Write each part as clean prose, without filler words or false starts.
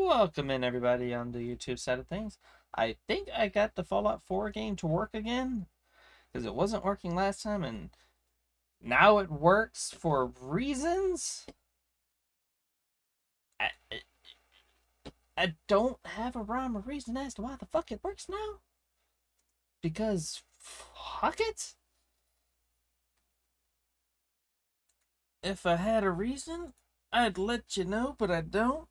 Welcome in everybody on the YouTube side of things. I think I got the Fallout 4 game to work again because it wasn't working last time and now it works for reasons. I, I don't have a rhyme or reason as to why the fuck it works now. Because fuck it. If I had a reason, I'd let you know, but I don't.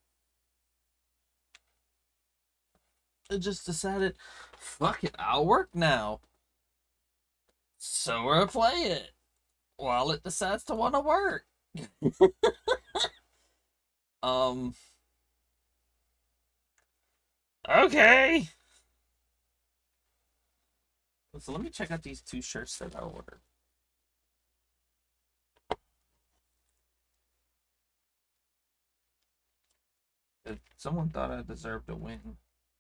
I just decided, fuck it, I'll work now. So we'll play it while it decides to want to work. um. Okay. So let me check out these two shirts that I ordered. Someone thought I deserved a win.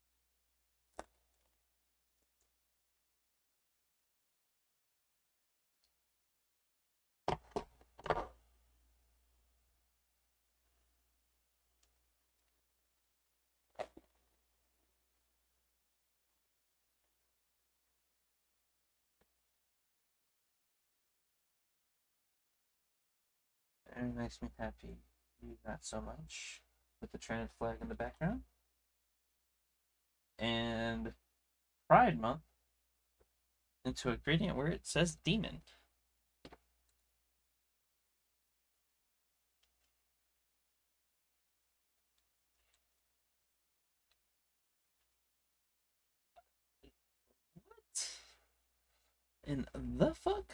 Very makes me happy. You not so much. With the Trinidad flag in the background. And Pride Month into a gradient where it says demon. What in the fuck?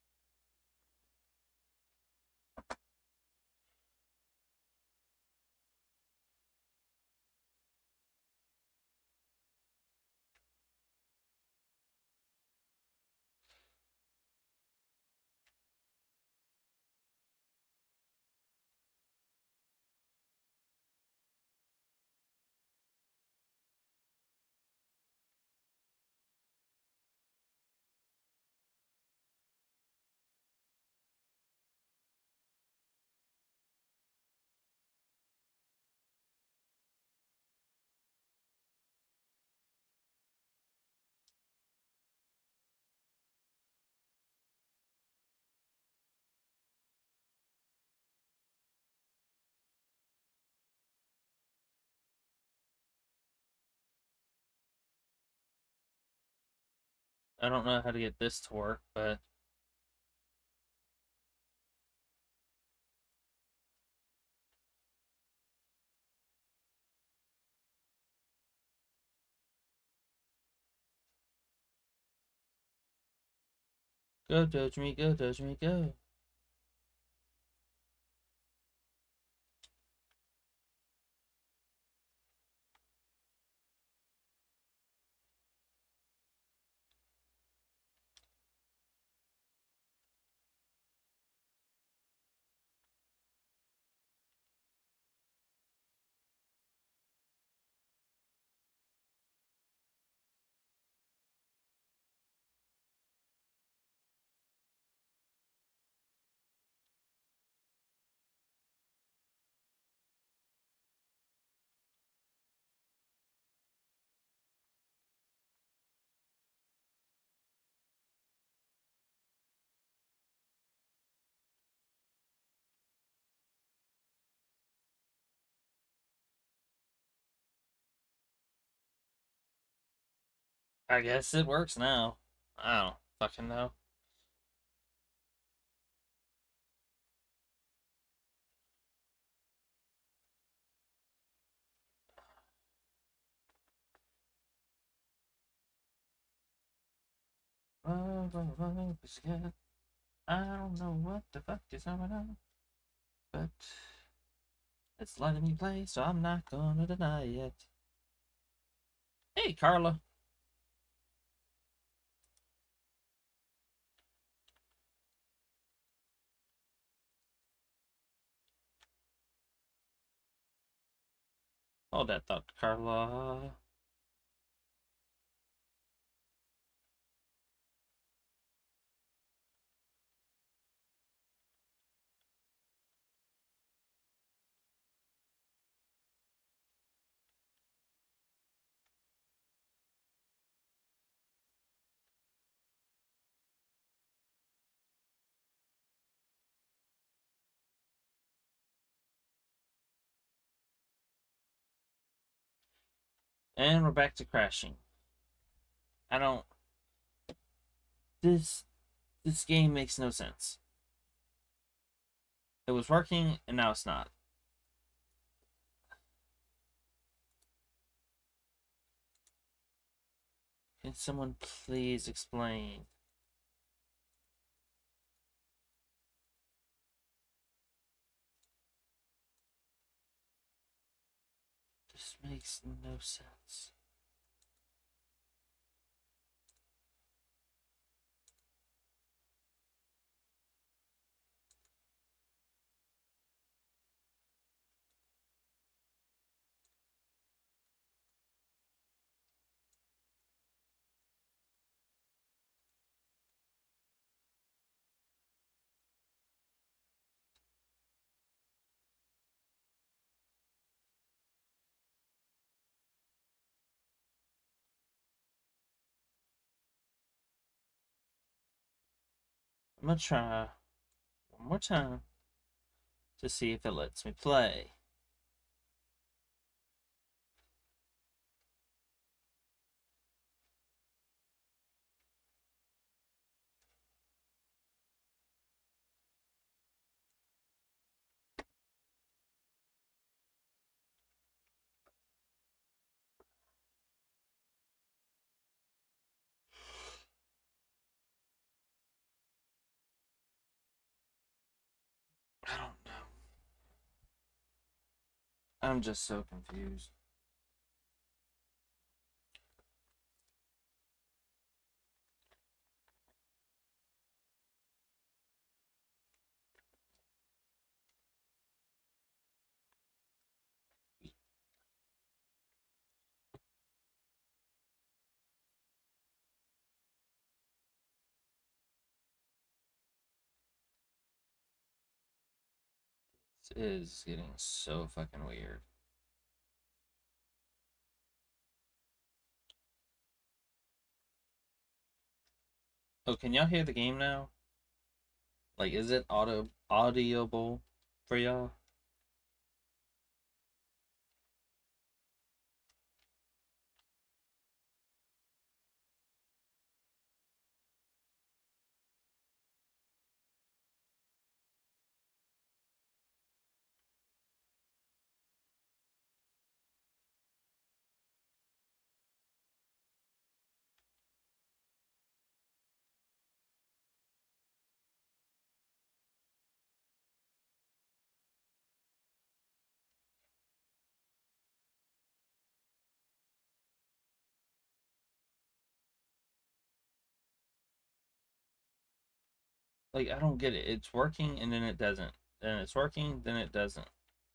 I don't know how to get this to work, but go Doge me, go Doge me, go. I guess it works now. I don't fucking know. I don't know what the fuck is going on, but it's letting me play, so I'm not gonna deny it. Hey, Carla. Hold that thought, Carla. And we're back to crashing. I don't. This game makes no sense. It was working and now it's not. Can someone please explain? This makes no sense. I'm gonna try one more time to see if it lets me play. I don't know. I'm just so confused. This is getting so fucking weird. Oh, can y'all hear the game now? Like, is it audible for y'all? Like, I don't get it. It's working and then it doesn't. Then it's working, then it doesn't.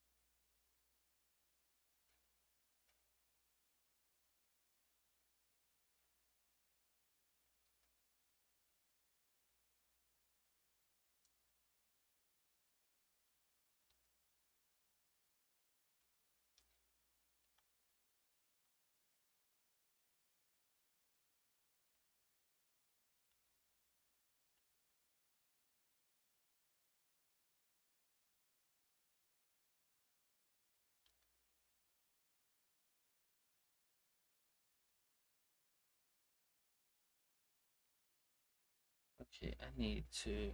Okay, I need to.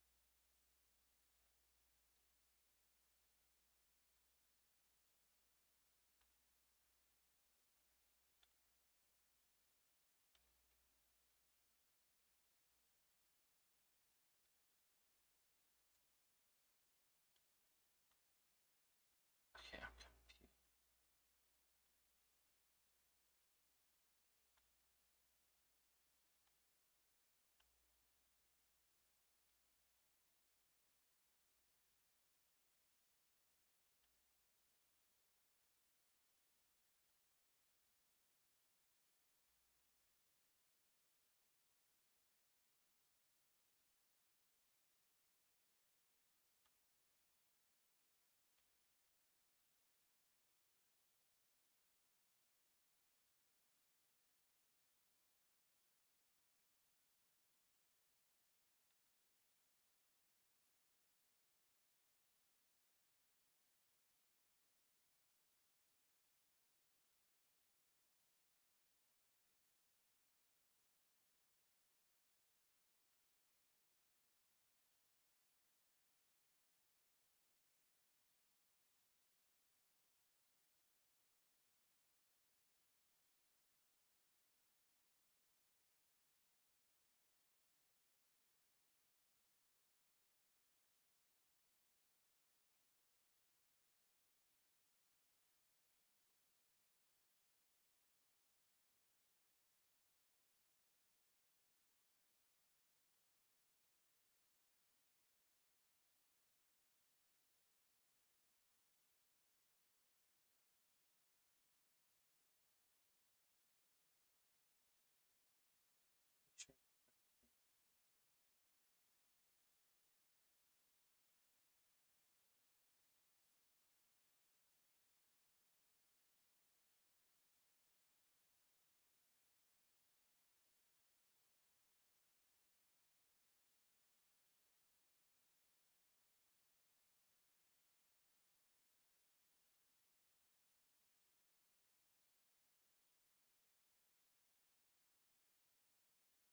Okay, I'm confused.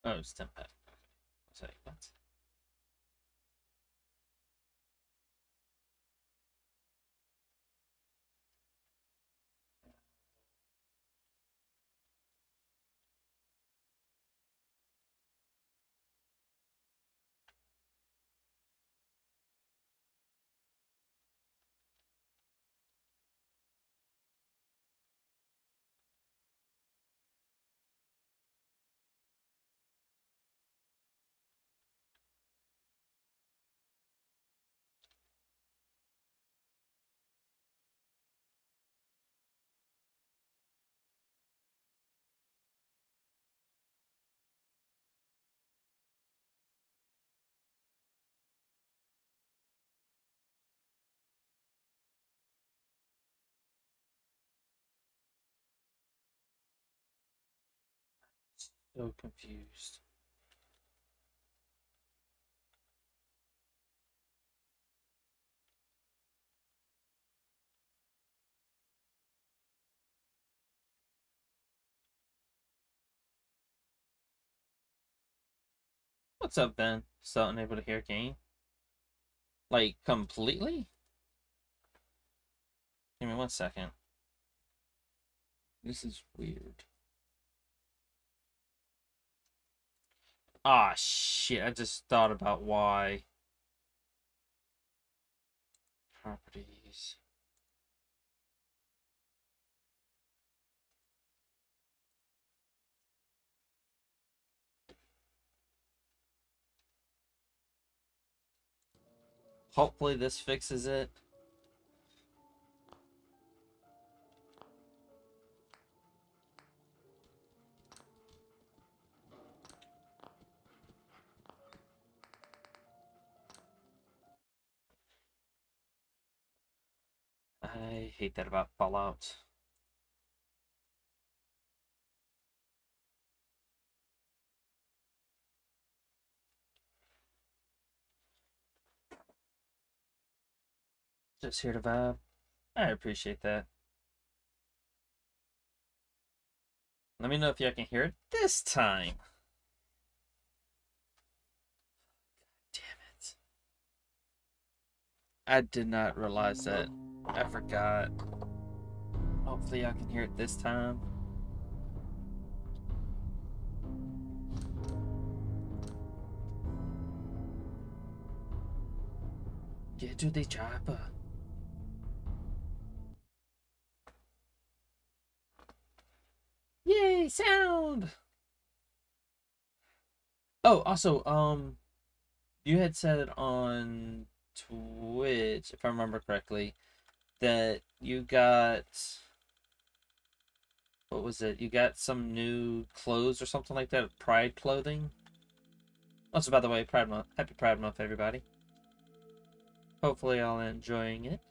Oh, it's 10 pack. Okay. I was like, what? So confused. What's up, Ben? Still unable to hear game? Like, completely? Give me 1 second. This is weird. Ah, shit. I just thought about why. Properties. Hopefully this fixes it. I hate that about Fallout. Just here to vibe. I appreciate that. Let me know if y'all can hear it this time. Damn it. I did not realize that. I forgot. Hopefully y'all can hear it this time. Get to the chopper. Yay, sound! Oh, also, you had said on Twitch, if I remember correctly, that you got, what was it? You got some new clothes or something like that, Pride clothing. Also, by the way, Pride Month. Happy Pride Month, everybody. Hopefully, y'all enjoying it.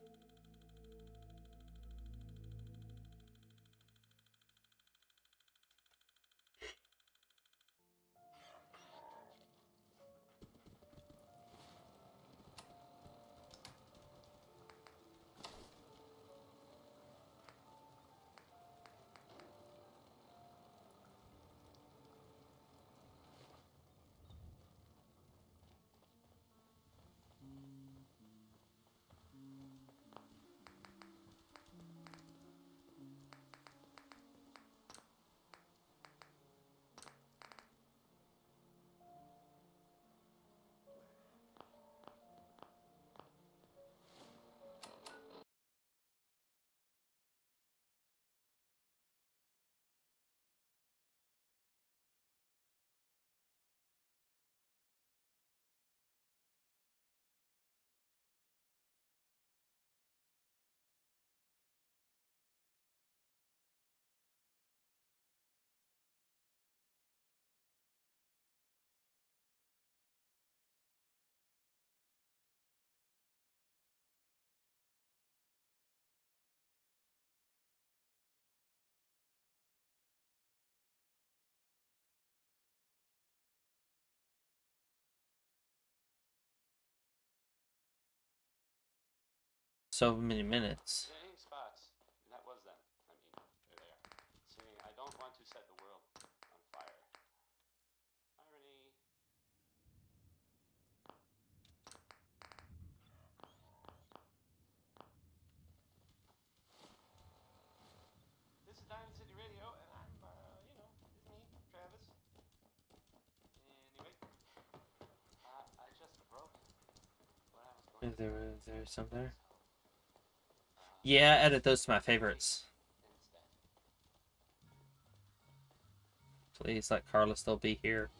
So many minutes. There ain't spots. And that was them. I mean, they're there. Saying, I don't want to set the world on fire. There's some there. Yeah, edit those to my favorites. Please let Carla still be here.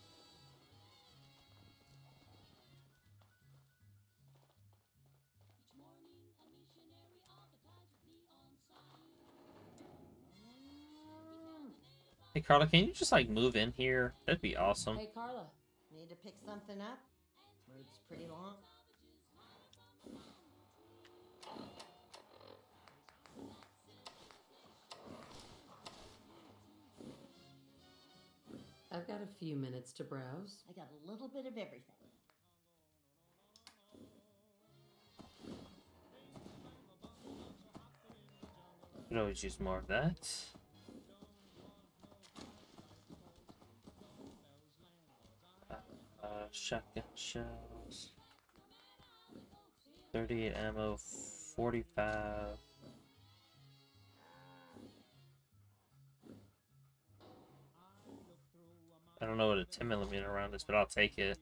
Hey Carla, can you just like move in here? That'd be awesome. Hey, Carla. Need to pick something up? Route's pretty long. I've got a few minutes to browse. I got a little bit of everything. Could always use more of that. Shotgun shells. 38 ammo, 45. I don't know what a 10mm round is, but I'll take it.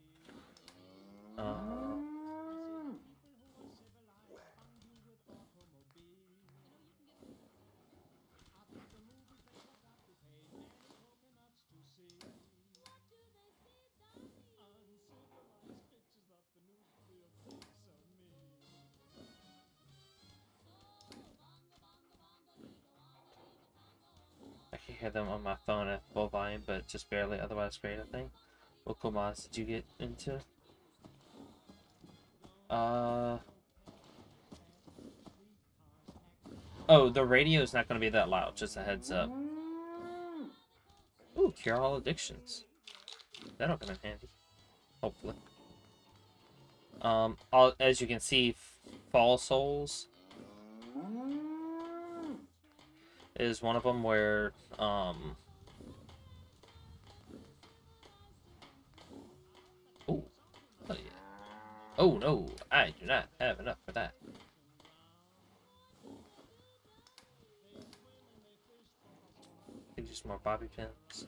I can hear them on my phone at full volume, but just barely, otherwise great, I think. What cool mods did you get into? Oh, the radio is not going to be that loud, just a heads up. Ooh, cure all addictions. That'll come in handy. Hopefully. As you can see, Fall Souls is one of them where, oh yeah. Oh no, I do not have enough for that. Can use more bobby pins.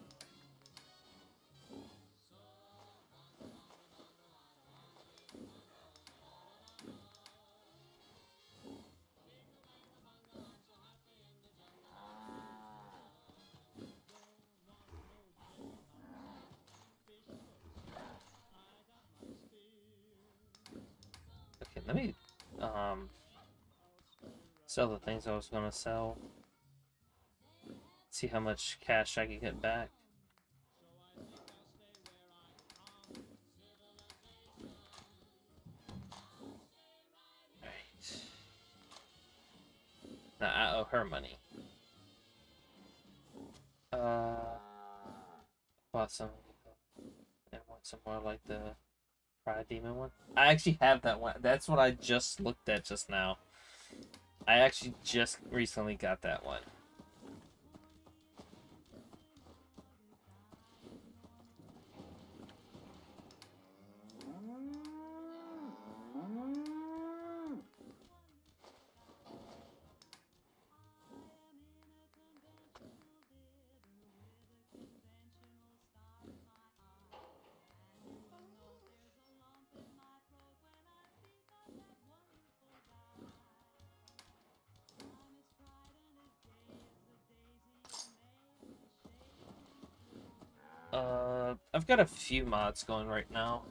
Okay, let me sell the things I was gonna sell. See how much cash I can get back. Alright. Now I owe her money. Bought some and want some more like the Pride Demon one. I actually have that one. That's what I just looked at just now. I actually just recently got that one. I've got a few mods going right now.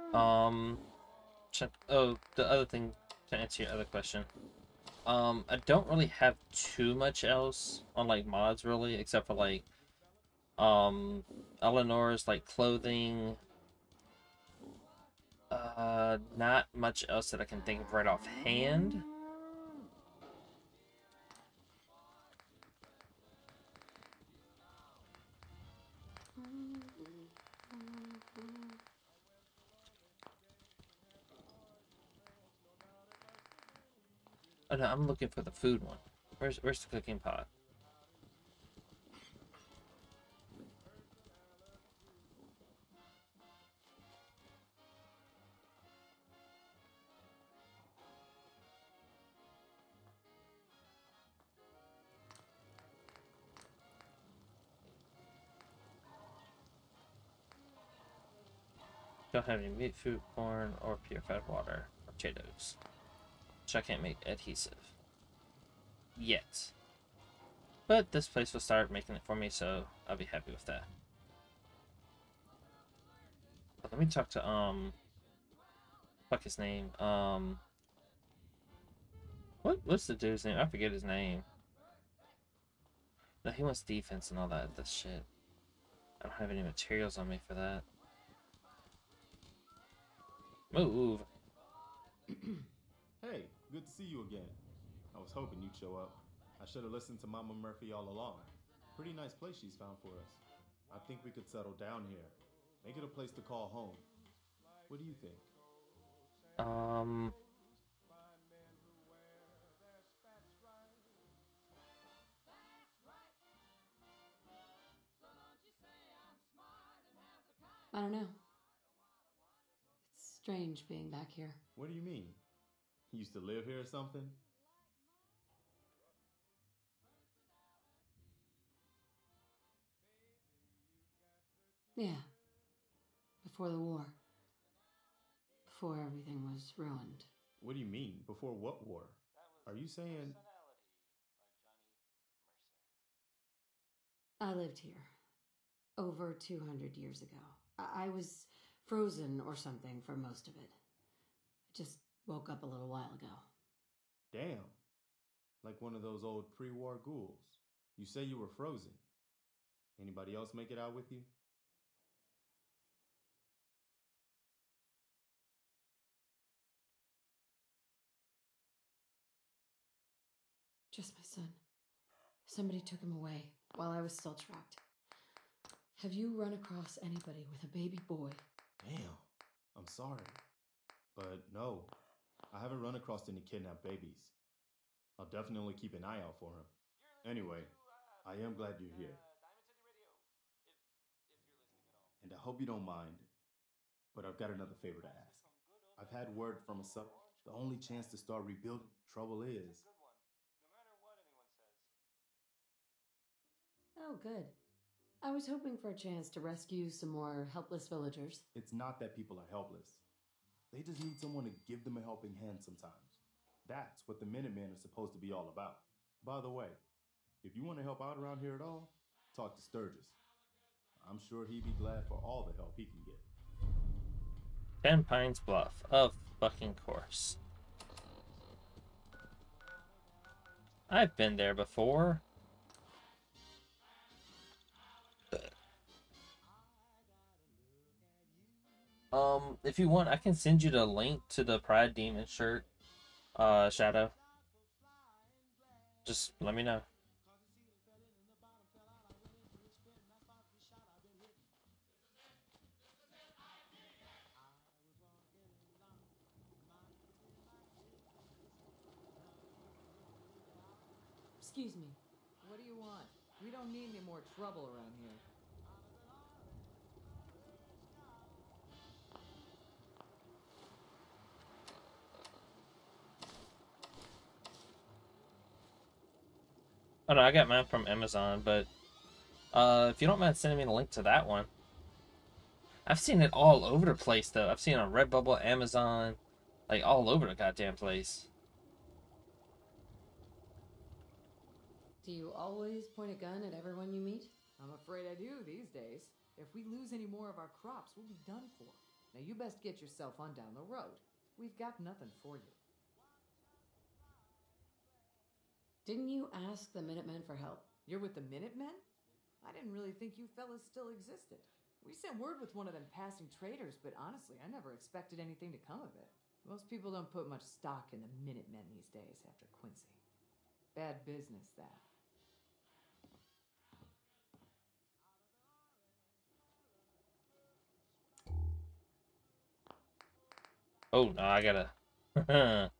Um, oh, the other thing to answer your other question. I don't really have too much else on like mods really, except for like Eleanor's like clothing. Not much else that I can think of right offhand. Oh no, I'm looking for the food one. Where's the cooking pot? Don't have any meat, food, corn, or purified water, or potatoes. So I can't make adhesive. Yet. But this place will start making it for me, so I'll be happy with that. But let me talk to, fuck his name. What's the dude's name? I forget his name. No, he wants defense and all that. That's shit. I don't have any materials on me for that. Move. Hey, good to see you again. I was hoping you'd show up. I should have listened to Mama Murphy all along. Pretty nice place she's found for us. I think we could settle down here. Make it a place to call home. What do you think? I don't know. It's strange being back here. What do you mean? You used to live here or something? Yeah. Before the war. Before everything was ruined. What do you mean? Before what war? Are you saying... I lived here. Over 200 years ago. I was frozen or something for most of it. I just woke up a little while ago. Damn. Like one of those old pre-war ghouls. You say you were frozen. Anybody else make it out with you? Just my son. Somebody took him away while I was still trapped. Have you run across anybody with a baby boy? Damn. I'm sorry. But no, I haven't run across any kidnapped babies. I'll definitely keep an eye out for him. Anyway, I am glad you're here. And I hope you don't mind, but I've got another favor to ask. I've had word from a son. The only chance to start rebuilding, trouble is. Oh, good. I was hoping for a chance to rescue some more helpless villagers. It's not that people are helpless. They just need someone to give them a helping hand sometimes. That's what the Minutemen are supposed to be all about. By the way, if you want to help out around here at all, talk to Sturgis. I'm sure he'd be glad for all the help he can get. 10 Pines Bluff, of fucking course. I've been there before. If you want, I can send you the link to the Pride Demon shirt, Shadow. Just let me know. Excuse me. What do you want? We don't need any more trouble around here. Oh no, I got mine from Amazon, but if you don't mind sending me the link to that one. I've seen it all over the place though. I've seen it on Redbubble, Amazon, like all over the goddamn place. Do you always point a gun at everyone you meet? I'm afraid I do these days. If we lose any more of our crops, we'll be done for. Now you best get yourself on down the road. We've got nothing for you. Didn't you ask the Minutemen for help? You're with the Minutemen? I didn't really think you fellas still existed. We sent word with one of them passing traders, but honestly, I never expected anything to come of it. Most people don't put much stock in the Minutemen these days after Quincy. Bad business, that. Oh, no, I gotta...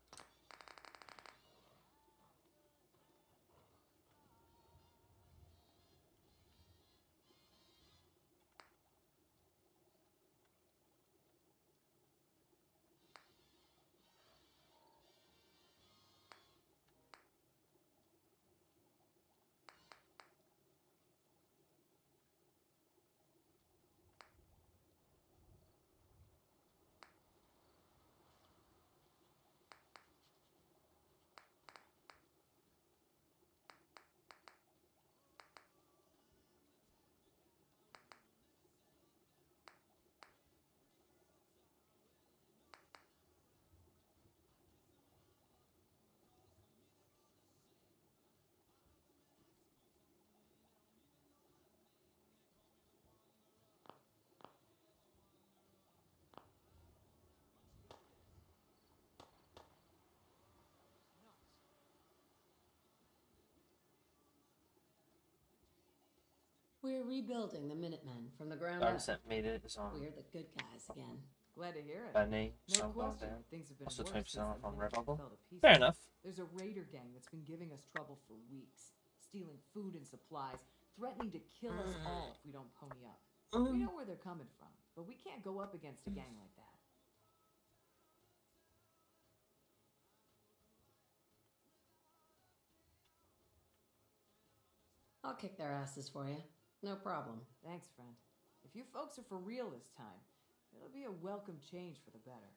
We're rebuilding the Minutemen from the ground up. Artisan made it. It's on We're the good guys again. Glad to hear it. by name. No Soundcloud question, band. things have been Also worse 20% since off the on Minutemen Redbubble. fell to pieces. Fair enough. There's a raider gang that's been giving us trouble for weeks, stealing food and supplies, threatening to kill us all if we don't pony up. We know where they're coming from, but we can't go up against a gang like that. I'll kick their asses for you. No problem. Thanks, friend. If you folks are for real this time, it'll be a welcome change for the better.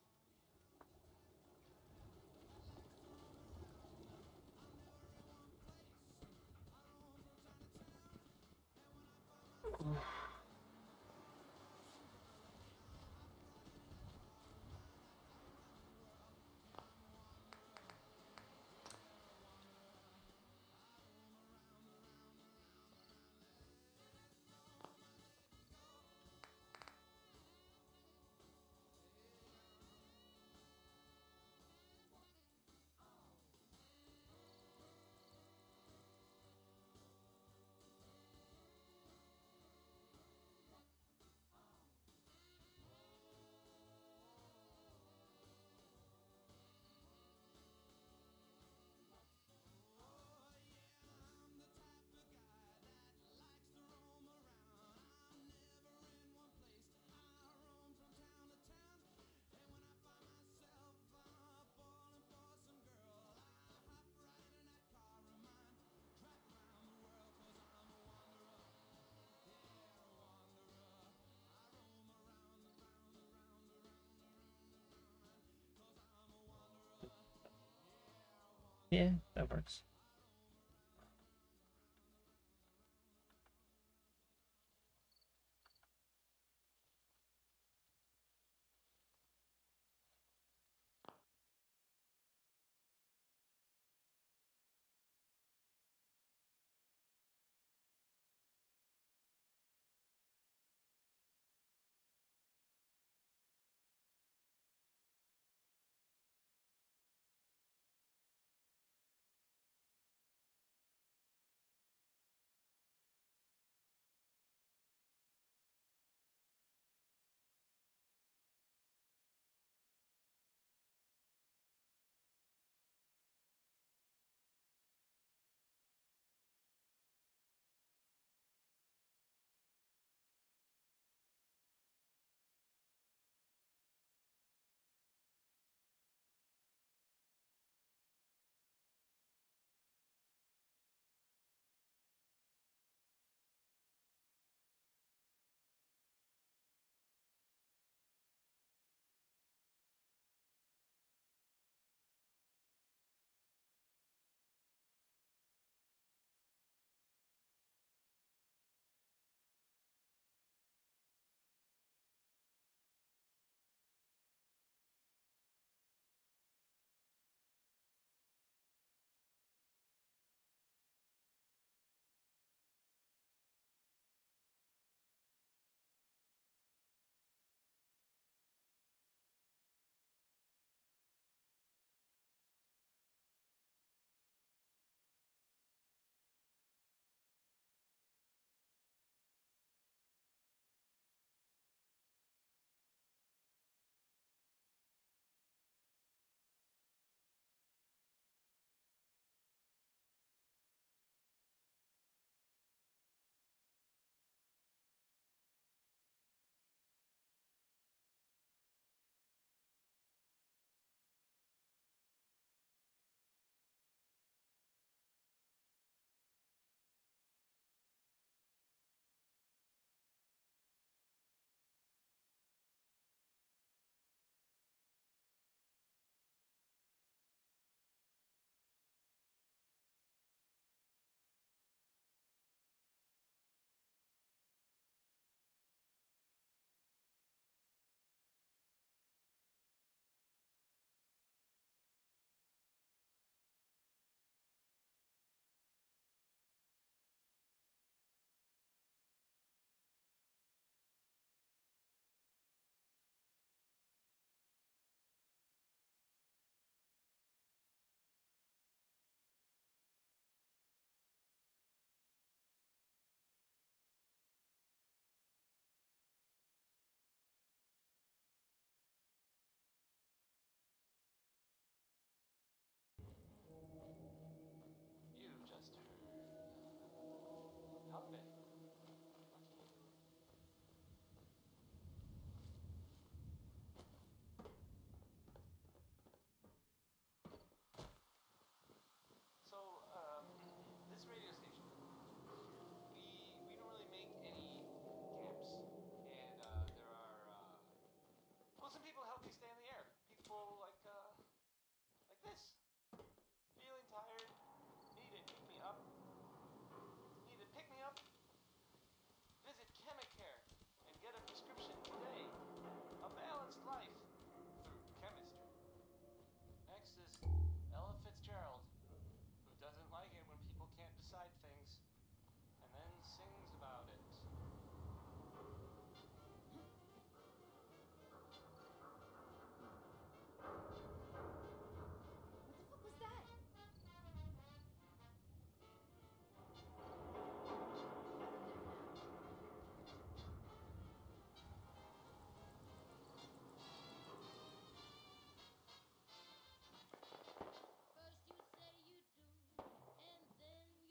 Yeah, that works.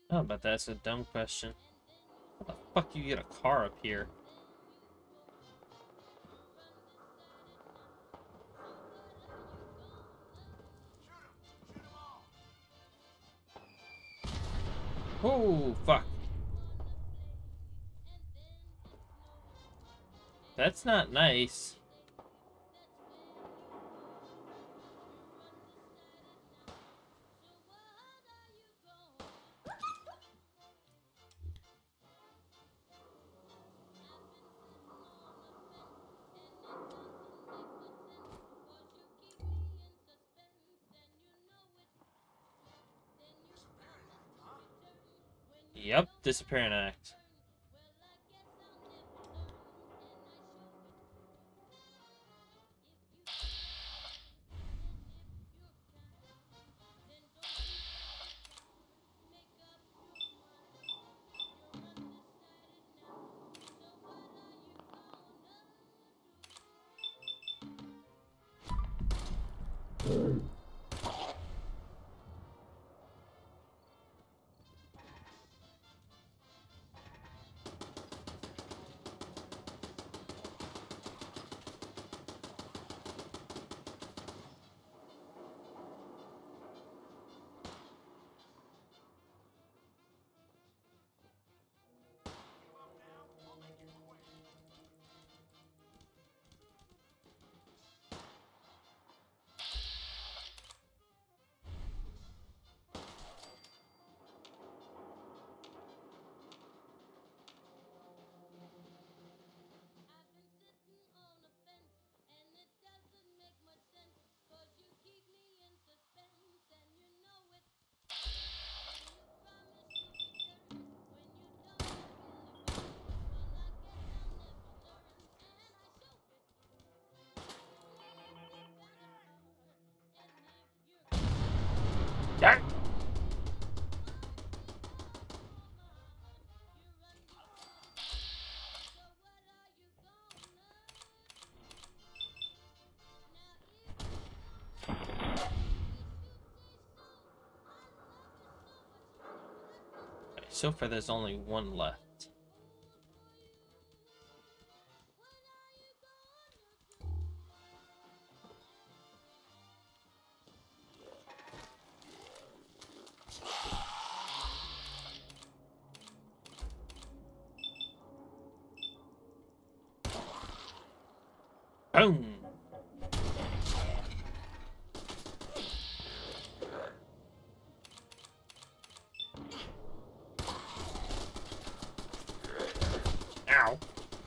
Oh, but that's a dumb question. How the fuck you get a car up here? Oh, fuck. That's not nice. Yep, disappearing act. Yeah. So far, there's only one left. Boom! Ow!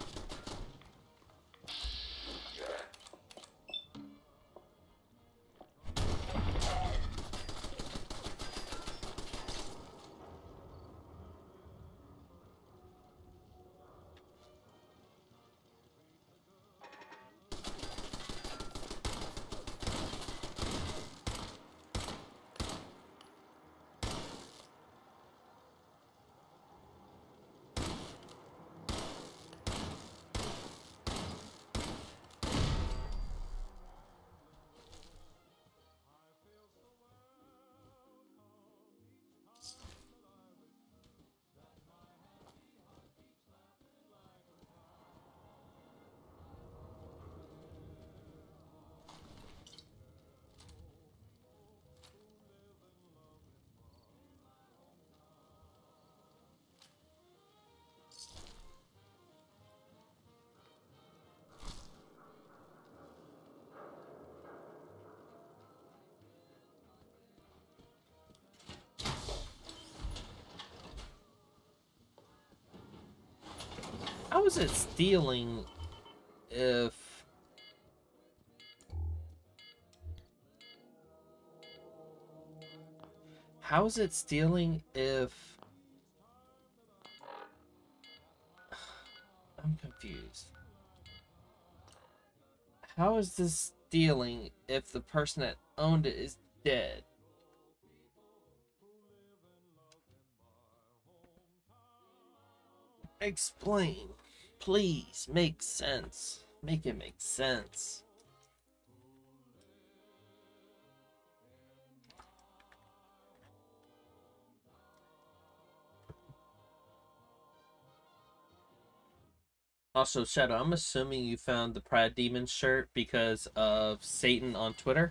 How is it stealing if... How is it stealing if... I'm confused. How is this stealing if the person that owned it is dead? Explain. Please, make sense. Make it make sense. Also, Shadow, I'm assuming you found the Pride Demon shirt because of Satan on Twitter.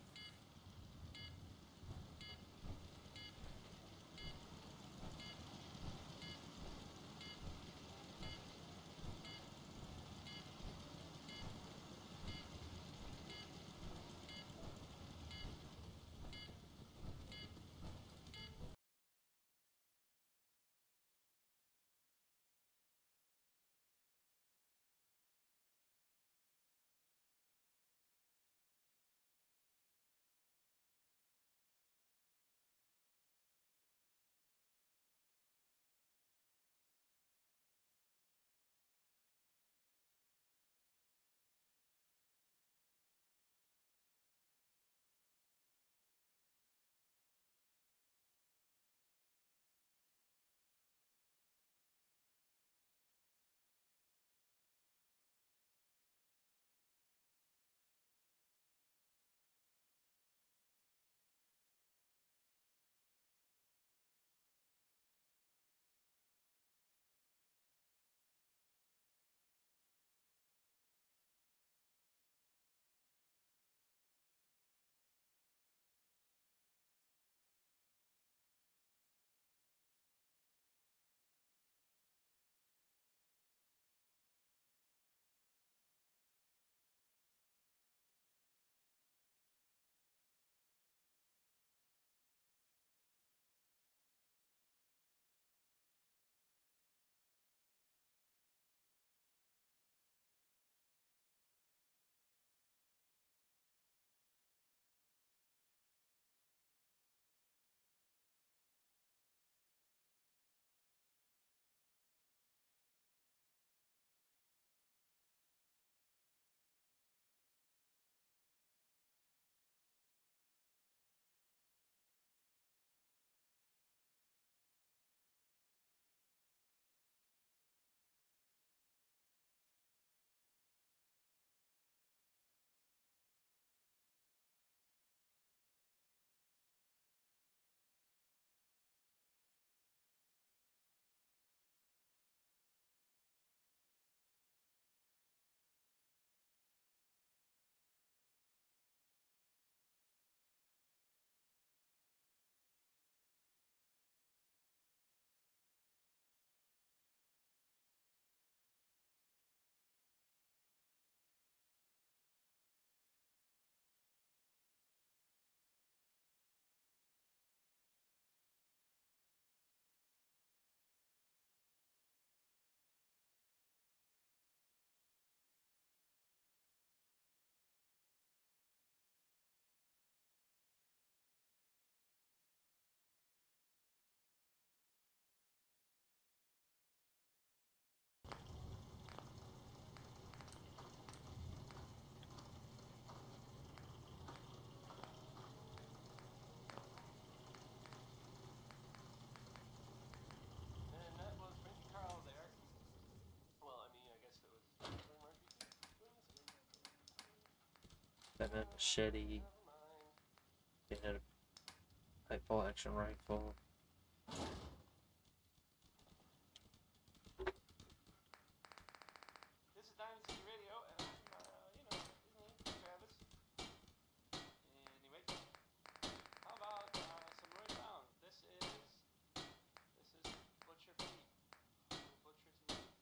And that was Frankie Carl there. Well, I mean, I guess it was Mark doing this again. Batman machete, Never mind. and a Nightfall action rifle. This is Diamond City Radio, and I'm, isn't he, Travis? Anyway, how about some Roy Brown? This is Butcher Pete. Butcher to me.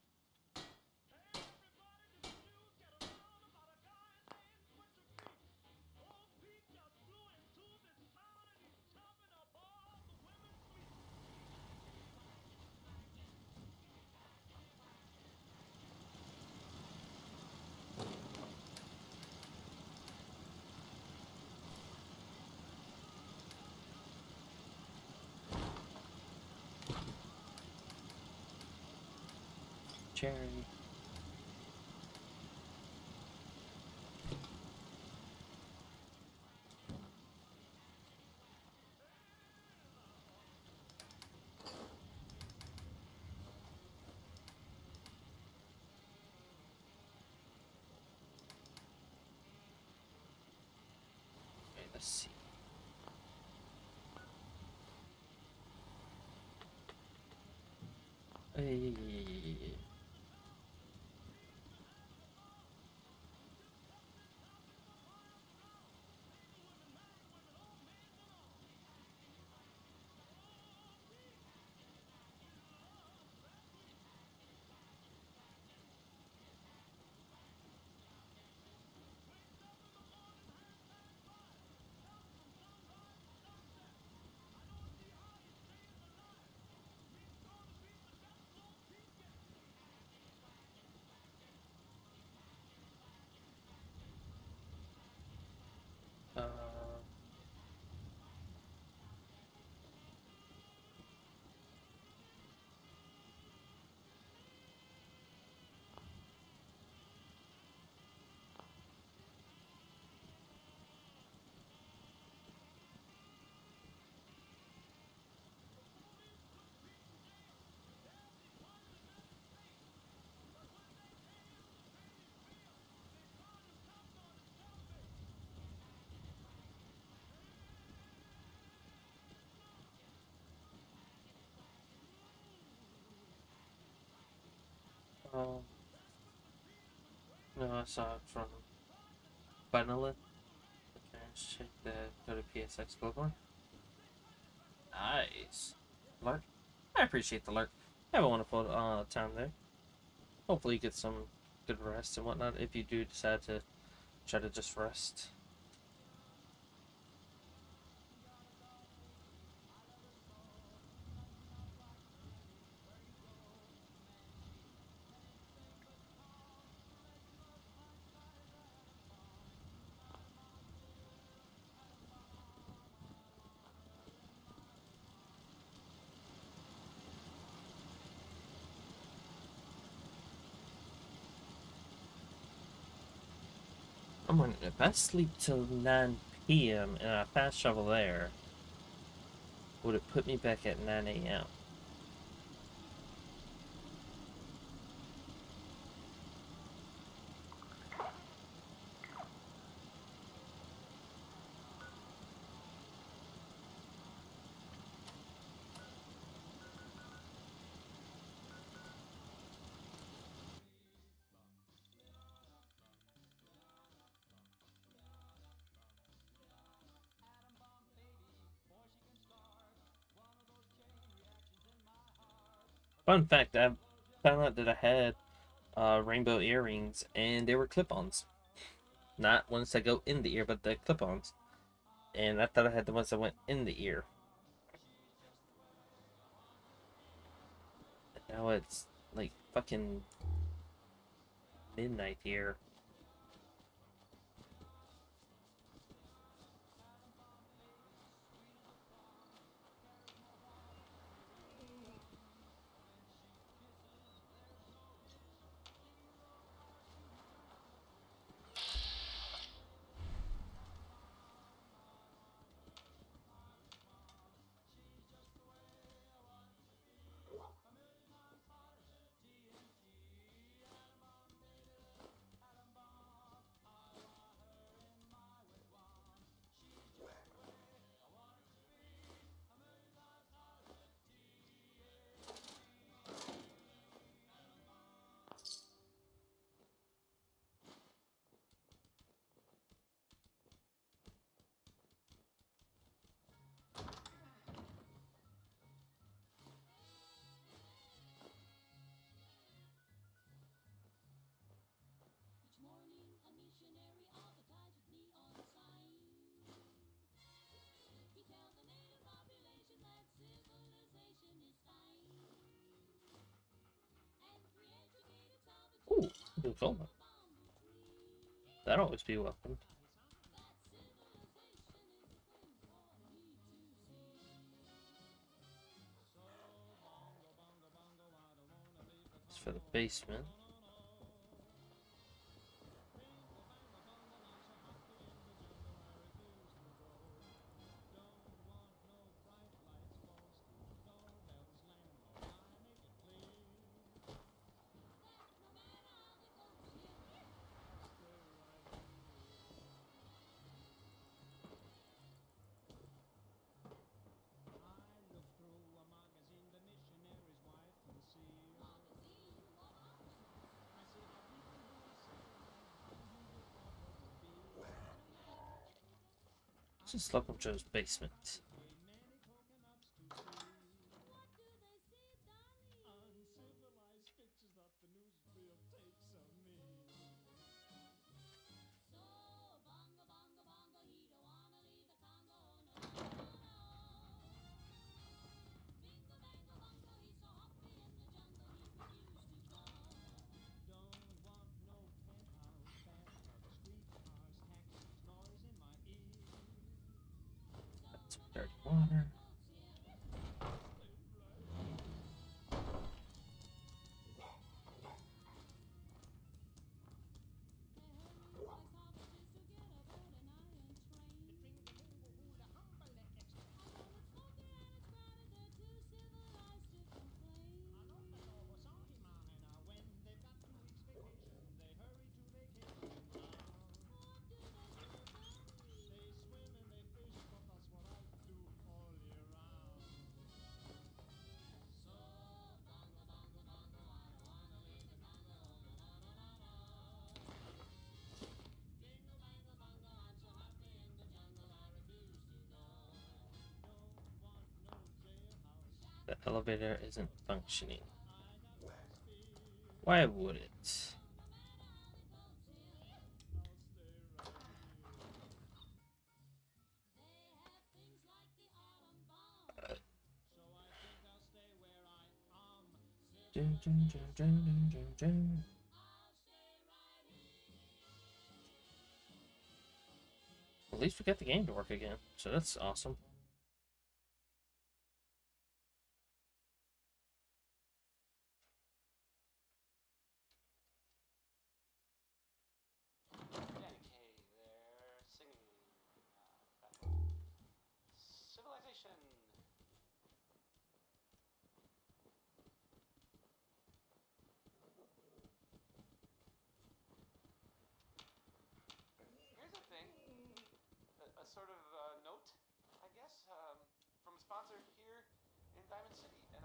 Cherry. Okay, let's see. Hey. No, I saw it from Vanilla. Let's check the go to PSX Global. Nice. Lurk. I appreciate the lurk. Have a wonderful time there. Hopefully you get some good rest and whatnot if you do decide to try to just rest. I'm wondering if I sleep till 9 p.m. and I fast travel there, would it put me back at 9 a.m.? Fun fact, I found out that I had rainbow earrings and they were clip-ons. Not ones that go in the ear, but the clip-ons. And I thought I had the ones that went in the ear. And now it's like fucking midnight here. Ooh, new coma. That'll always be welcome. It's for the basement. This is Slocum Joe's basement. That's weird. elevator isn't functioning. Why would it? Dun, dun, dun, dun, dun, dun, dun. At least we got the game to work again, so that's awesome. Danny Kaye there, singing. Civilization. Here's a thing, a sort of note, I guess, from a sponsor here in Diamond City, and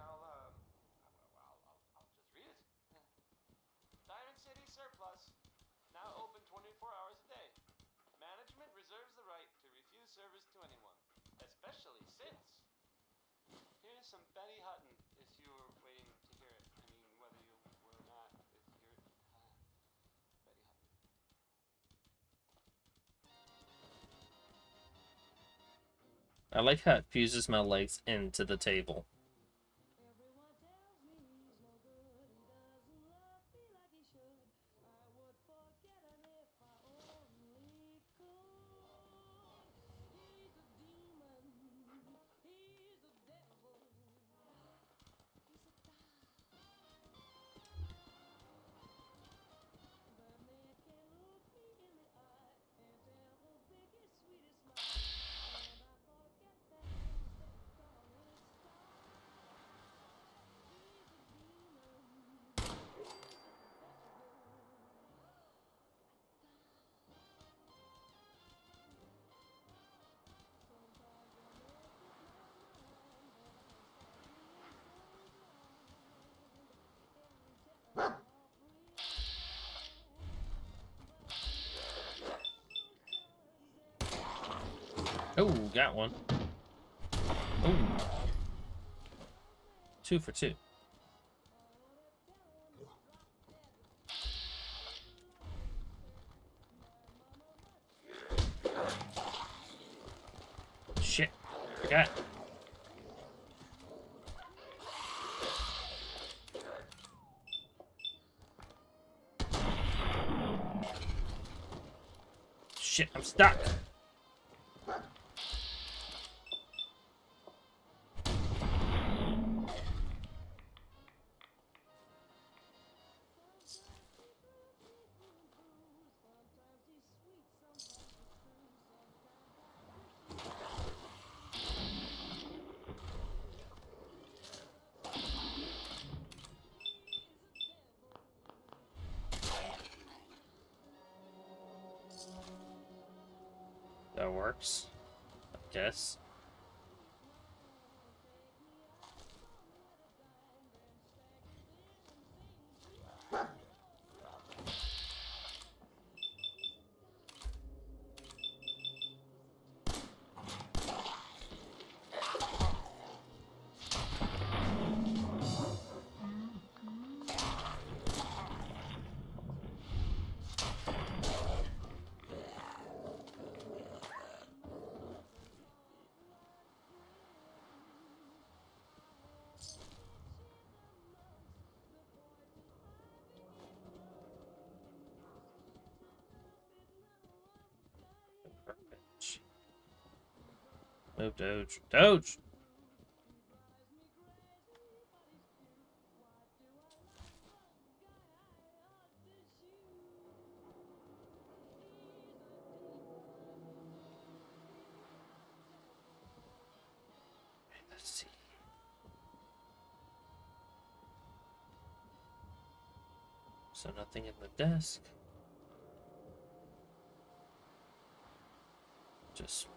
I'll just read it. Diamond City Surplus, now open 24 hours a day. Management reserves the right to refuse service to anyone, especially since. Here's some Benny Hutton, if you were waiting to hear it. I mean, whether you were or not, if you hear it. Benny Hutton. I like how it fuses my legs into the table. Everyone tells me he's no good and doesn't love me like he should. I would forget him if I only could. He's a demon. He's a devil. He's a god. But man can look me in the eye and tell the biggest, sweetest lie. And I forget that mistake on his star. He's a demon. He's a Oh, got one. Oh. 2 for 2. Shit. Forgot. Shit, I'm stuck. That works, I guess. Move, Doge. Doge! Let's see. So nothing in the desk. Just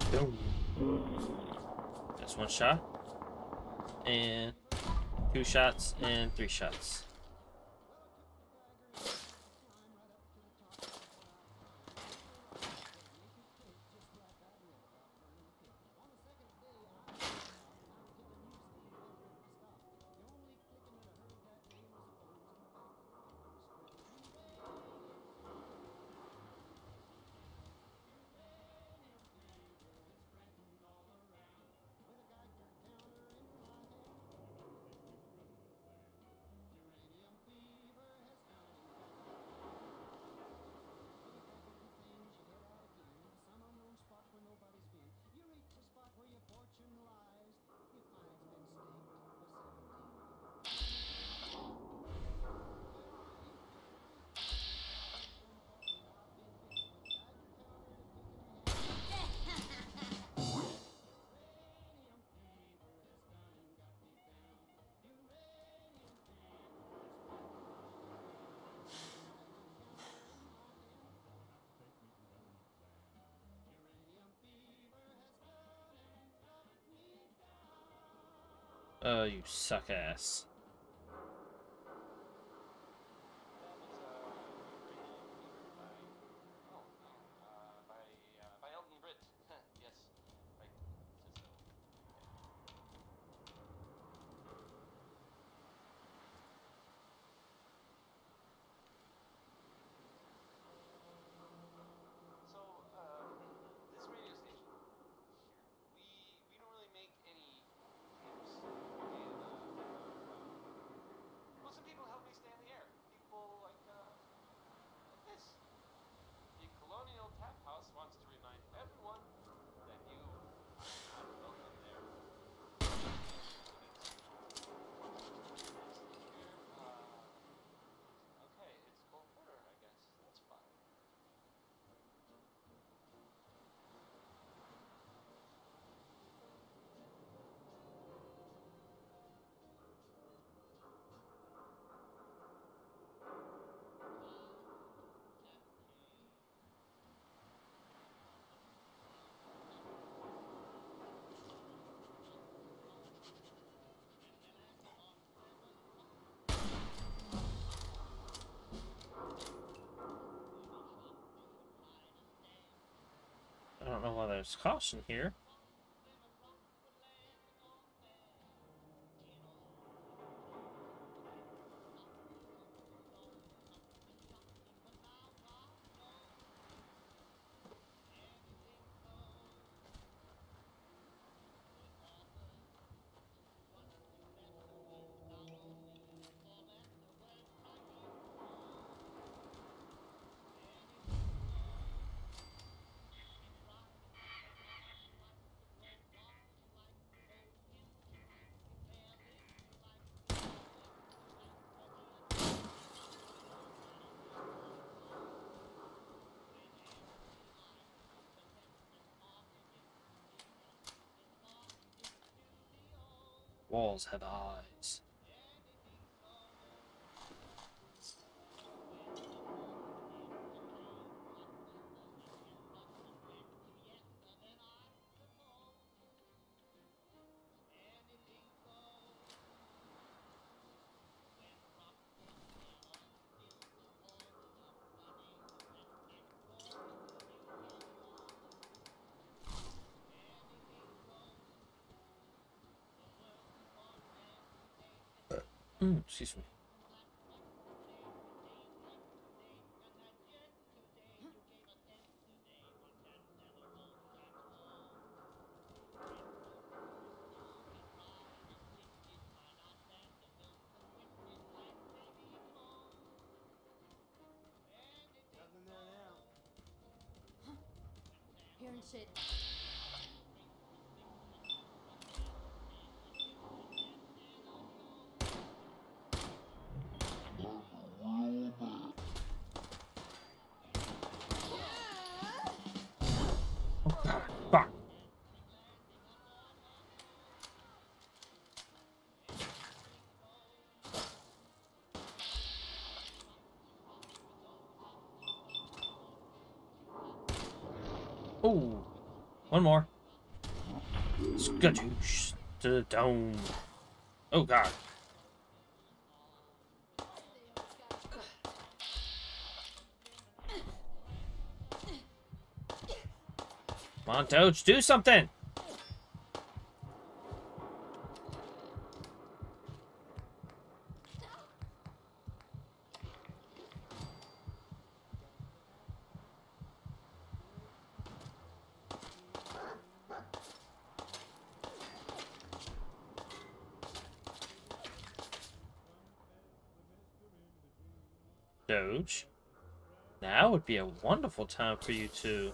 Boom. That's one shot. And 2 shots and 3 shots. Oh, you suck ass. By Elton Britt. Yes, right. Says so. So, this radio station here, we don't really make any hits, and well, some people help me stay on the air. People like this. The Colonial Tap House wants to remind everyone that you are not welcome there. Okay, it's Cole Porter, I guess. That's fine. I don't know why there's caution here. Walls have eyes. Excuse me. Nothing there now. Hearing shit. Fuck. Oh, one more. Skadoosh to the dome. Oh god. Come on, Doge, do something! Doge, now would be a wonderful time for you to...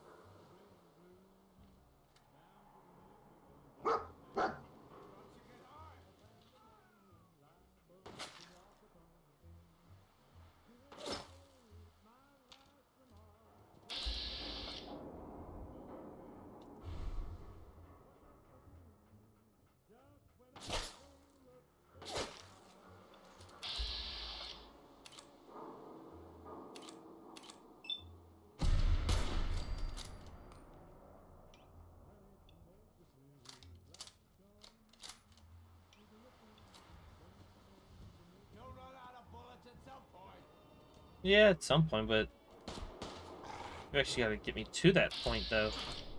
Yeah, at some point, but you actually gotta get me to that point, though.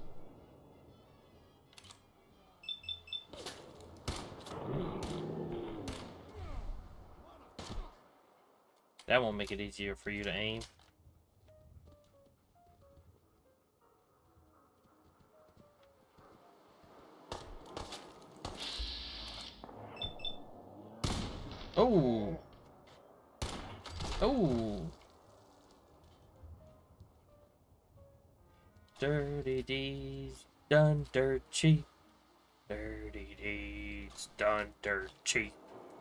That won't make it easier for you to aim. Oh! Oh! Dirty deeds done dirt cheap. Dirty deeds done dirt cheap.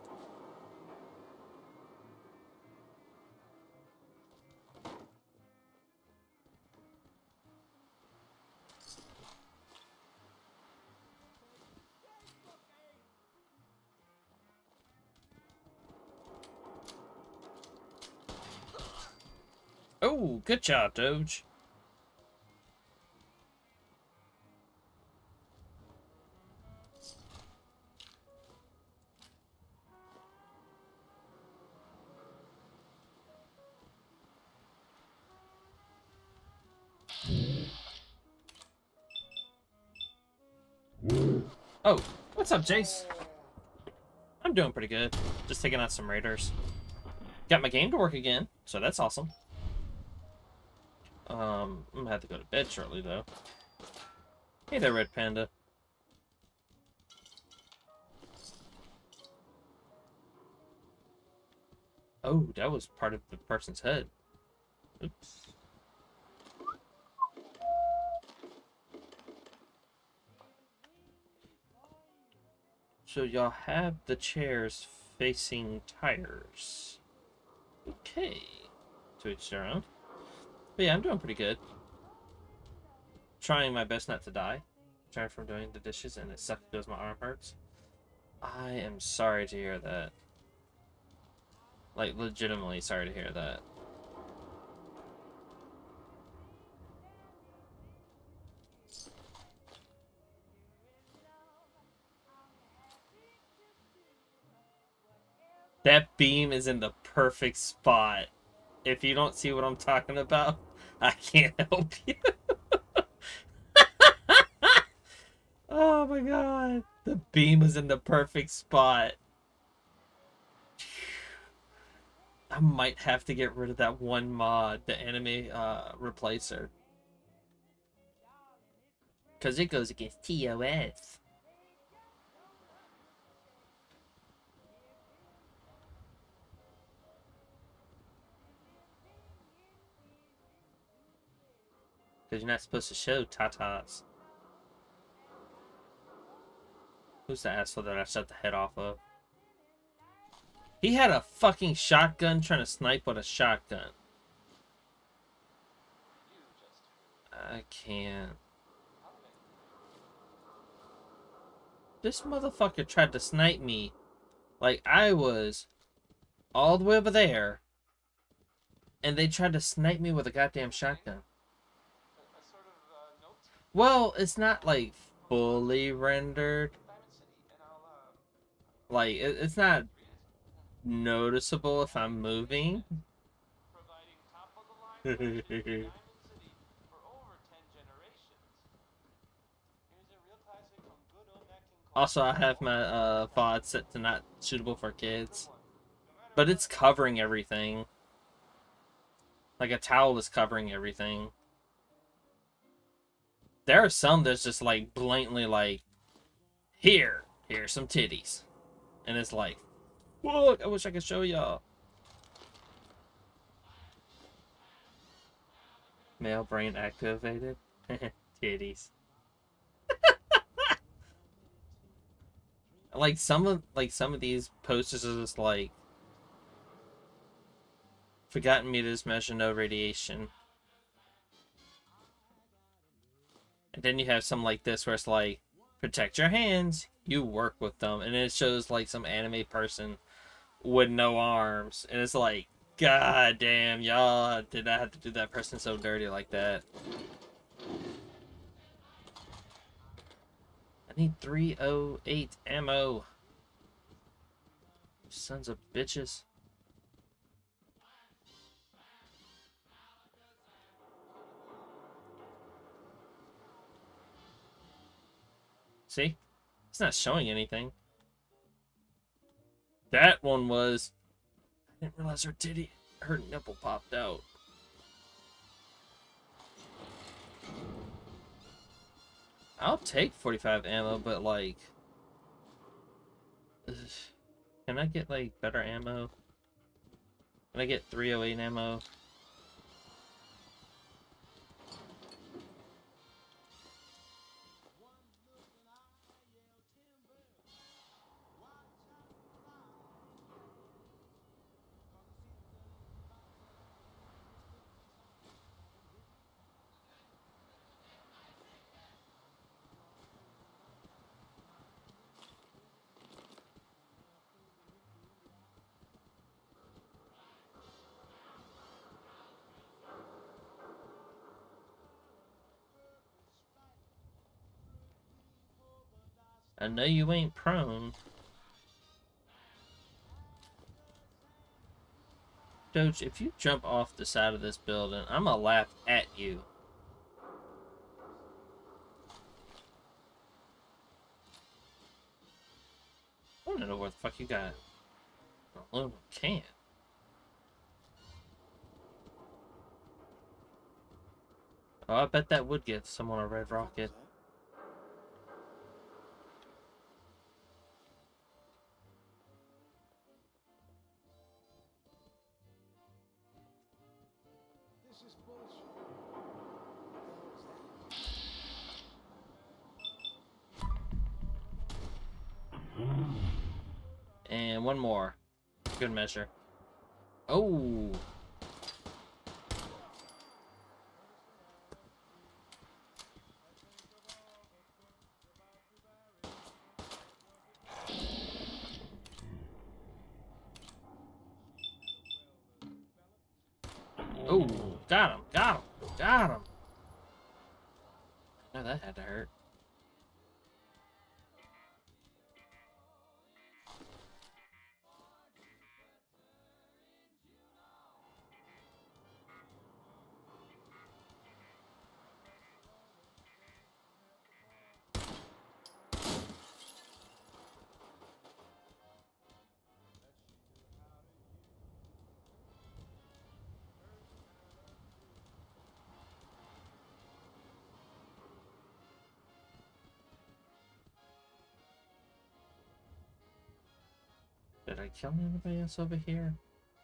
Oh, good job, Doge. Oh, what's up, Jace? I'm doing pretty good. Just taking out some raiders. Got my game to work again, so that's awesome. I'm gonna have to go to bed shortly, though. Hey there, Red Panda. Oh, that was part of the person's head. Oops. So y'all have the chairs facing tires. Okay. To each their own. But yeah, I'm doing pretty good. Trying my best not to die. Trying from doing the dishes, and it sucks because my arm hurts. I am sorry to hear that. Like, legitimately sorry to hear that. That beam is in the perfect spot. If you don't see what I'm talking about, I can't help you. Oh my god. The beam is in the perfect spot. I might have to get rid of that one mod, the anime replacer. Because it goes against TOS. Because you're not supposed to show tatas. Who's the asshole that I shot the head off of? He had a fucking shotgun trying to snipe with a shotgun. I can't. This motherfucker tried to snipe me like I was all the way over there, and they tried to snipe me with a goddamn shotgun. Well, it's not like fully rendered. Diamond City, and I'll Like it's not noticeable if I'm moving. providing top of the line fashion in Diamond City for over 10 generations. Here's a real classic from good old Nat King Cole. Also, I have my VOD set to not suitable for kids, but it's covering everything. Like a towel is covering everything. There are some that's just like blatantly like, here's some titties, and it's like, look, I wish I could show y'all. Male brain activated. Titties. Like some of these posters are just like, forgotten meters measure no radiation. And then you have some like this where it's like, protect your hands, you work with them, and it shows like some anime person with no arms, and it's like, god damn, y'all did not have to do that person so dirty like that. I need 308 ammo. Sons of bitches. See? It's not showing anything. That one was... I didn't realize her nipple popped out. I'll take 45 ammo, but like... ugh. Can I get like better ammo? Can I get 308 ammo? I know you ain't prone. Doge, if you jump off the side of this building, I'm gonna laugh at you. I don't know where the fuck you got an aluminum can. Oh, I bet that would give someone a red rocket. This is bullshit. And one more. Good measure. Oh! Oh! Got him! Got him! Got him! I know that had to hurt. Did I kill anybody else over here?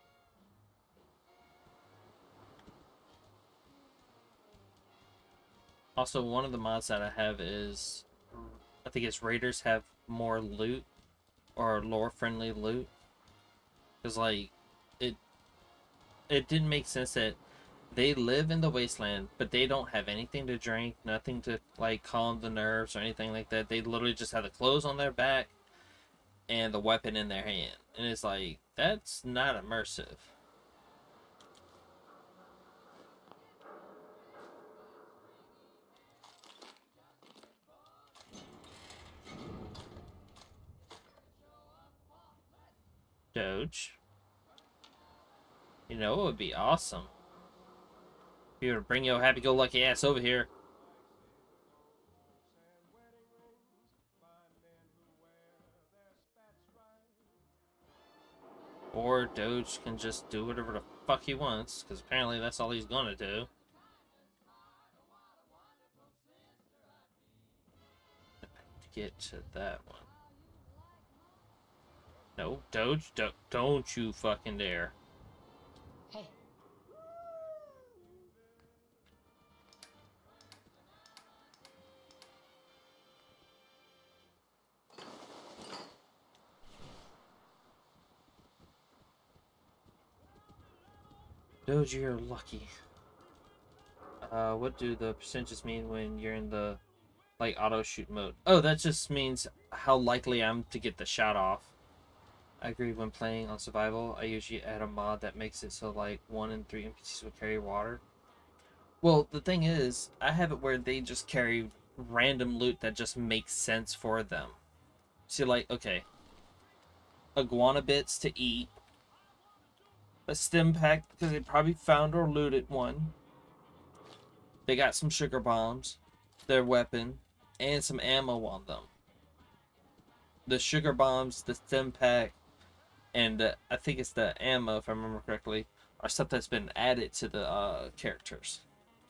Also, one of the mods that I have is, I think it's Raiders have more loot, or lore-friendly loot. Because, like, it didn't make sense that they live in the wasteland, but they don't have anything to drink, nothing to, like, calm the nerves or anything like that. They literally just have the clothes on their back and the weapon in their hand. And it's like, that's not immersive. Doge. You know, it would be awesome if you were to bring your happy-go-lucky ass over here. Or Doge can just do whatever the fuck he wants, because apparently that's all he's gonna do. To get to that one. No, Doge, don't you fucking dare. Hey, Doge, you're lucky. What do the percentages mean when you're in the, like, auto shoot mode? Oh, that just means how likely I'm to get the shot off. I agree, when playing on survival, I usually add a mod that makes it so, like, 1 in 3 NPCs will carry water. Well, the thing is, I have it where they just carry random loot that just makes sense for them. See, like, okay. Iguana bits to eat. A stim pack, because they probably found or looted one. They got some sugar bombs, their weapon, and some ammo on them. The sugar bombs, the stim pack, and I think it's the ammo, if I remember correctly, are stuff that's been added to the characters.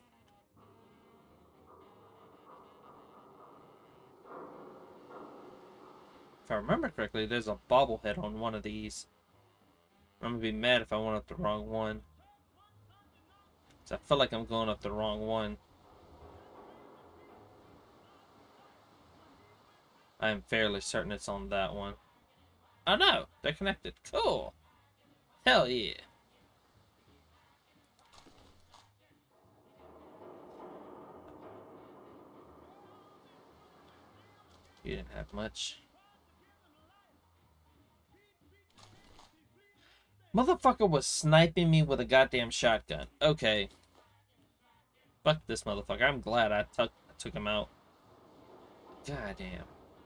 If I remember correctly, there's a bobblehead on one of these. I'm gonna be mad if I went up the wrong one. So I feel like I'm going up the wrong one. I am fairly certain it's on that one. Oh no, they're connected. Cool. Hell yeah. You didn't have much. Motherfucker was sniping me with a goddamn shotgun. Okay. Fuck this motherfucker. I'm glad I took him out. Goddamn.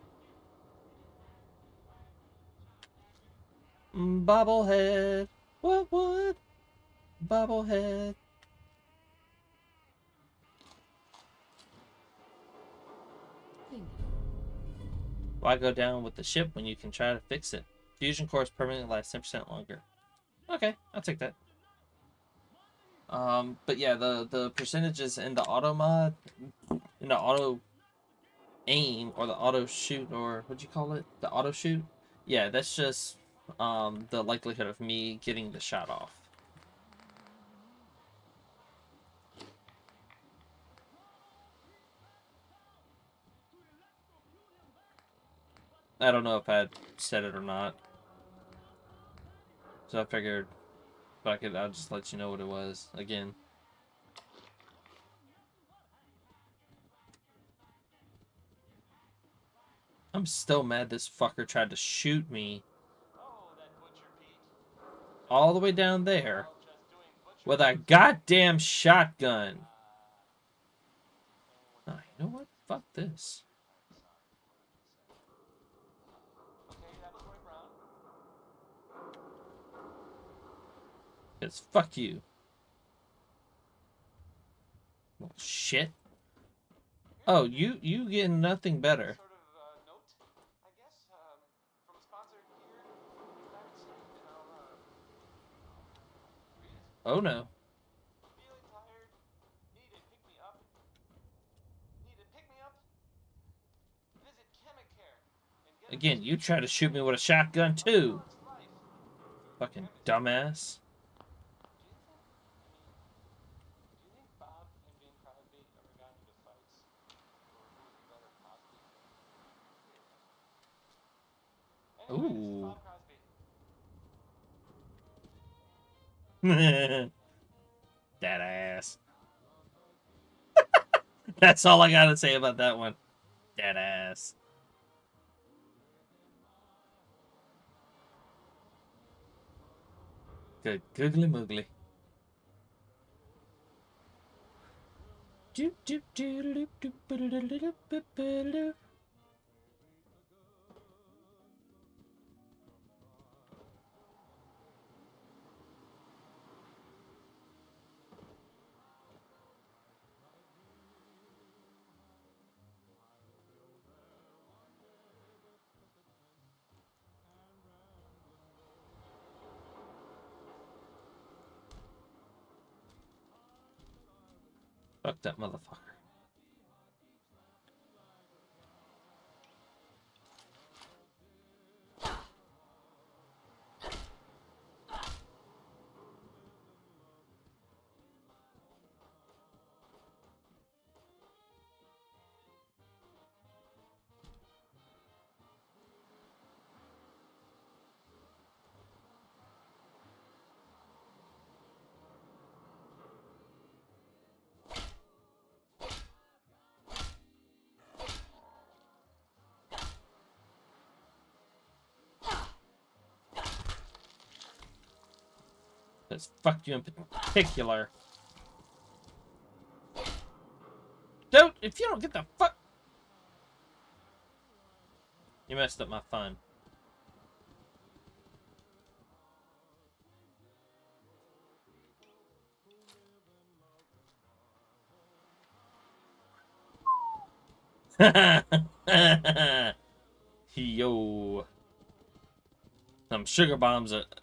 Bobblehead. What? Bobblehead. bingo. Why go down with the ship when you can try to fix it? Fusion cores permanently last 10% longer. Okay, I'll take that. But yeah, the percentages in the auto mod, in the auto aim, or the auto shoot, or what'd you call it? The auto shoot? Yeah, that's just the likelihood of me getting the shot off. I don't know if I said it or not. So I figured, fuck it, I'll just let you know what it was again. I'm still mad this fucker tried to shoot me Oh, that Butcher Pete. all the way down there Well, just doing butcher with a goddamn shotgun. Oh, you know what? Fuck this. Okay, that was Roy Brown. It's fuck you. Well, shit. Oh, you getting nothing better. Sort of note, I guess, from a sponsor here in Diamond City, and I'll read it. Oh no. Feeling tired? Need a pick me up? Need a pick me up? Visit Chemicare and get Again, you try to shoot me with a shotgun too. balanced life. Fucking dumbass. Do you think Bob and Bing Crosby ever got into fights? Or who would be better, Cosby? Anyway, this is Ooh. Bob Crosby. That ass. That's all I gotta say about that one. That ass. Good googly moogly. Doop doop doop doop doop doop doop. Fuck that motherfucker. Let's fuck you in particular. Don't, if you don't get the fuck... You messed up my fun. Yo. Some sugar bombs are...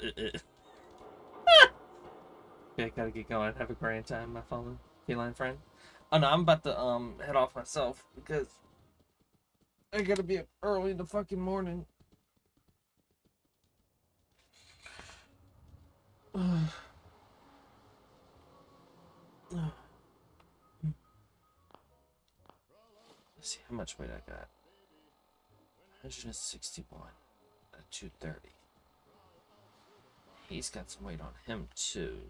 I gotta get going. Have a grand time, my feline friend. Oh no, I'm about to head off myself because I gotta be up early in the fucking morning. Let's see how much weight I got. 161 at 230. He's got some weight on him too.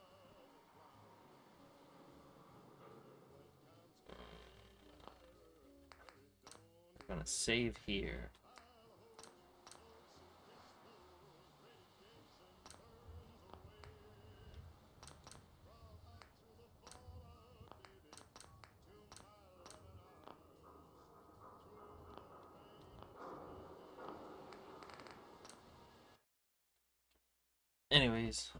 I'm gonna save here. Anyways,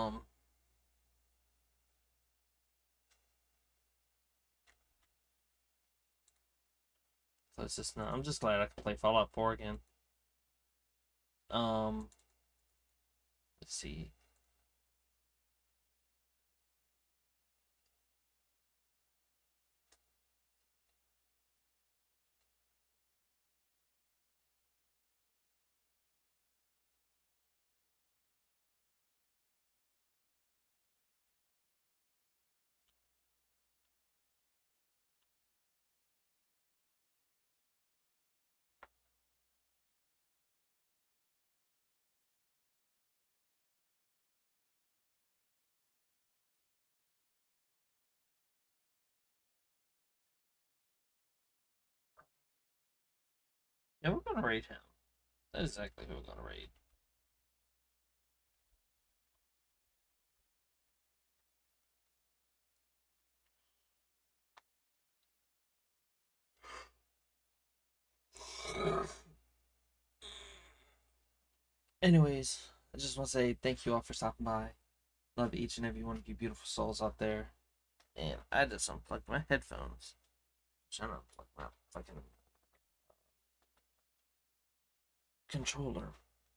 so it's just not, I'm just glad I can play Fallout 4 again. Let's see. Yeah, we're gonna raid him. That's exactly who we're gonna raid. Anyways, I just want to say thank you all for stopping by. Love each and every one of you beautiful souls out there. And I just unplugged my headphones. Trying to unplug my fucking controller.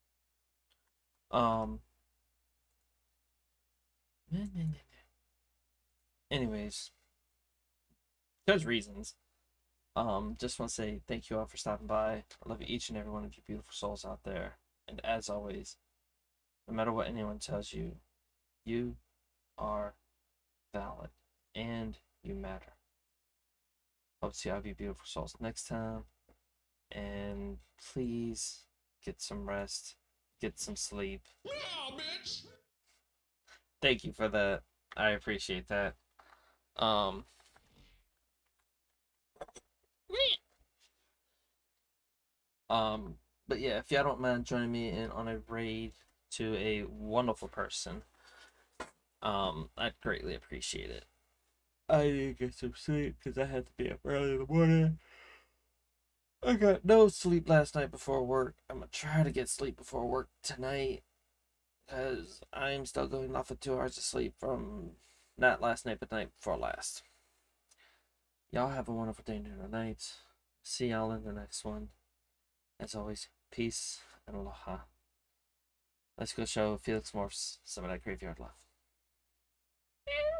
Anyways, there's reasons. Just want to say thank you all for stopping by. I love each and every one of you beautiful souls out there. And as always, no matter what anyone tells you, you are valid and you matter. Hope to see all of you beautiful souls next time. And please get some rest, get some sleep. Yeah, bitch. Thank you for that. I appreciate that. But yeah, if y'all don't mind joining me in on a raid to a wonderful person, I'd greatly appreciate it. I need to get some sleep because I had to be up early in the morning. I got no sleep last night before work. I'm gonna try to get sleep before work tonight because I'm still going off of 2 hours of sleep from not last night, but the night before last. Y'all have a wonderful day and night. See y'all in the next one. As always, peace and aloha. Let's go show Felix Morphs some of that graveyard love.